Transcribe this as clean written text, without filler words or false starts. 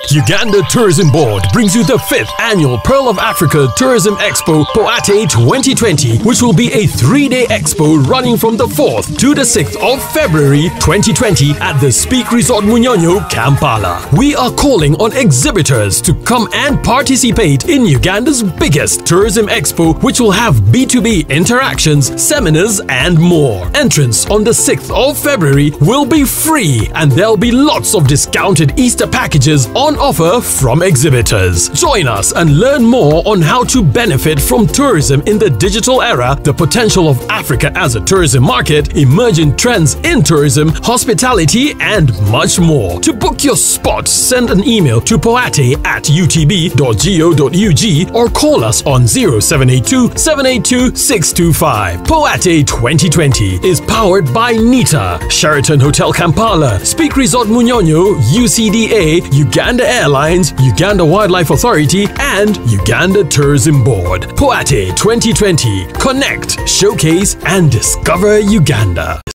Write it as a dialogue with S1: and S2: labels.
S1: Uganda Tourism Board brings you the 5th annual Pearl of Africa Tourism Expo Poate 2020, which will be a 3-day expo running from the 4th to the 6th of February 2020 at the Speak Resort Munyonyo, Kampala. We are calling on exhibitors to come and participate in Uganda's biggest tourism expo, which will have B2B interactions, seminars and more. Entrance on the 6th of February will be free, and there'll be lots of discounted Easter packages on offer from exhibitors. Join us and learn more on how to benefit from tourism in the digital era, the potential of Africa as a tourism market, emerging trends in tourism, hospitality, and much more. To book your spot, send an email to poate@utb.go.ug or call us on 0782 782 625. Poate 2020 is powered by NITA, Sheraton Hotel Kampala, Speak Resort Munyonyo, UCDA, Uganda Airlines, Uganda Wildlife Authority, and Uganda Tourism Board. Poate 2020. Connect, showcase, and discover Uganda.